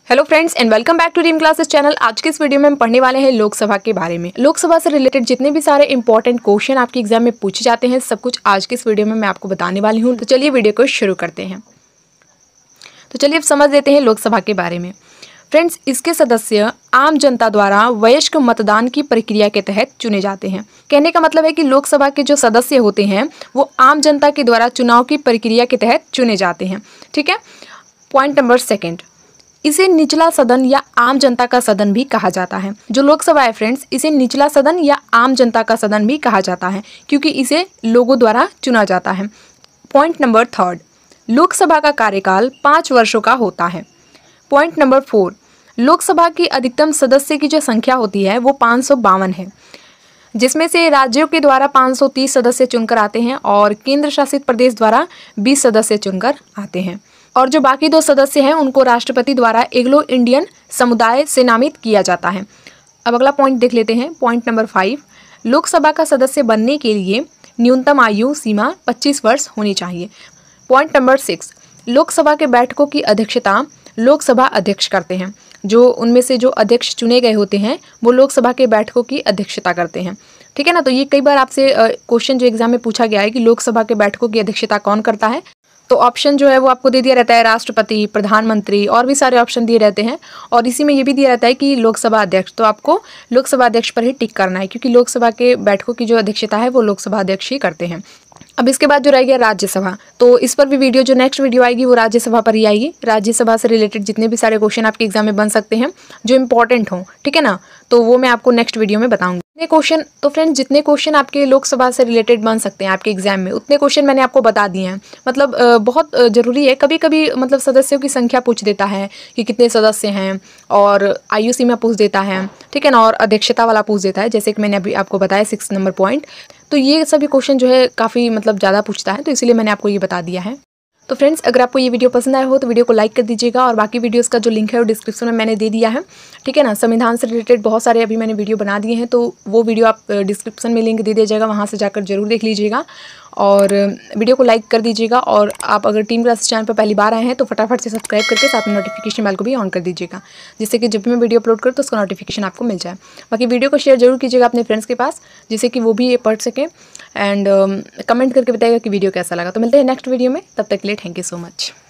Hello friends and welcome back to dream classes channel. आज के इस वीडियो में हम पढ़ने वाले हैं लोकसभा के बारे में। लोकसभा से रिलेटेड जितने भी सारे इंपॉर्टेंट क्वेश्चन आपके एग्जाम में पूछे जाते हैं सब कुछ आज के इस वीडियो में मैं आपको बताने वाली हूं। तो चलिए वीडियो को शुरू करते हैं। तो चलिए अब समझ लेते हैं लोकसभा के बारे में। फ्रेंड्स, इसके सदस्य आम जनता द्वारा वयस्क मतदान की प्रक्रिया के तहत चुने जाते हैं। कहने का मतलब है कि लोकसभा के जो सदस्य होते हैं वो आम जनता के द्वारा चुनाव की प्रक्रिया के तहत चुने जाते हैं। ठीक है। पॉइंट नंबर सेकेंड, इसे निचला सदन या आम जनता का सदन भी कहा जाता है। जो लोकसभा है फ्रेंड्स, इसे निचला सदन या आम जनता का सदन भी कहा जाता है क्योंकि इसे लोगों द्वारा चुना जाता है। पॉइंट नंबर थर्ड, लोकसभा का कार्यकाल 5 वर्षों का होता है। पॉइंट नंबर 4, लोकसभा की अधिकतम सदस्य की जो संख्या होती है वो 552 है, जिसमें से राज्यों के द्वारा 530 सदस्य चुनकर आते हैं और केंद्र शासित प्रदेश द्वारा 20 सदस्य चुनकर आते हैं। और जो बाकी 2 सदस्य हैं उनको राष्ट्रपति द्वारा एंग्लो इंडियन समुदाय से नामित किया जाता है। अब अगला पॉइंट देख लेते हैं। पॉइंट नंबर 5, लोकसभा का सदस्य बनने के लिए न्यूनतम आयु सीमा 25 वर्ष होनी चाहिए। पॉइंट नंबर 6, लोकसभा के बैठकों की अध्यक्षता लोकसभा अध्यक्ष करते हैं। जो उनमें से जो अध्यक्ष चुने गए होते हैं वो लोकसभा के बैठकों की अध्यक्षता करते हैं। ठीक है ना। तो ये कई बार आपसे क्वेश्चन जो एग्जाम में पूछा गया है कि लोकसभा के बैठकों की अध्यक्षता कौन करता है, तो ऑप्शन जो है वो आपको दे दिया रहता है राष्ट्रपति, प्रधानमंत्री और भी सारे ऑप्शन दिए रहते हैं। और इसी में ये भी दिया रहता है कि लोकसभा अध्यक्ष, तो आपको लोकसभा अध्यक्ष पर ही टिक करना है क्योंकि लोकसभा के बैठकों की जो अध्यक्षता है वो लोकसभा अध्यक्ष ही करते हैं। अब इसके बाद जो रह गया राज्यसभा, तो इस पर भी वीडियो जो नेक्स्ट वीडियो आएगी वो राज्यसभा पर ही आएगी। राज्यसभा से रिलेटेड जितने भी सारे क्वेश्चन आपके एग्जाम में बन सकते हैं जो इंपॉर्टेंट हों, ठीक है ना, तो वो मैं आपको नेक्स्ट वीडियो में बताऊंगी। क्वेश्चन तो फ्रेंड्स जितने क्वेश्चन आपके लोकसभा से रिलेटेड बन सकते हैं आपके एग्जाम में उतने क्वेश्चन मैंने आपको बता दिए हैं। मतलब बहुत ज़रूरी है। कभी कभी मतलब सदस्यों की संख्या पूछ देता है कि कितने सदस्य हैं और आयु सीमा पूछ देता है, ठीक है ना, और अध्यक्षता वाला पूछ देता है, जैसे कि मैंने अभी आपको बताया 6 नंबर पॉइंट। तो ये सभी क्वेश्चन जो है काफ़ी मतलब ज़्यादा पूछता है, तो इसीलिए मैंने आपको ये बता दिया है। तो फ्रेंड्स, अगर आपको ये वीडियो पसंद आया हो तो वीडियो को लाइक कर दीजिएगा और बाकी वीडियोस का जो लिंक है वो डिस्क्रिप्शन में मैंने दे दिया है। ठीक है ना। संविधान से रिलेटेड बहुत सारे अभी मैंने वीडियो बना दिए हैं, तो वो वीडियो आप डिस्क्रिप्शन में लिंक दे दीजिएगा, वहाँ से जाकर जरूर देख लीजिएगा और वीडियो को लाइक कर दीजिएगा। और आप अगर ड्रीम क्लासेस चैनल पर पहली बार आए हैं तो फटाफट से सब्सक्राइब करके साथ में नोटिफिकेशन बेल को भी ऑन कर दीजिएगा, जिससे कि जब भी मैं वीडियो अपलोड करूँ तो उसका नोटिफिकेशन आपको मिल जाए। बाकी वीडियो को शेयर जरूर कीजिएगा अपने फ्रेंड्स के पास, जिससे कि वो भी ये पढ़ सकें एंड कमेंट करके बताइएगा कि वीडियो कैसा लगा। तो मिलते हैं नेक्स्ट वीडियो में, तब तक के लिए थैंक यू सो मच।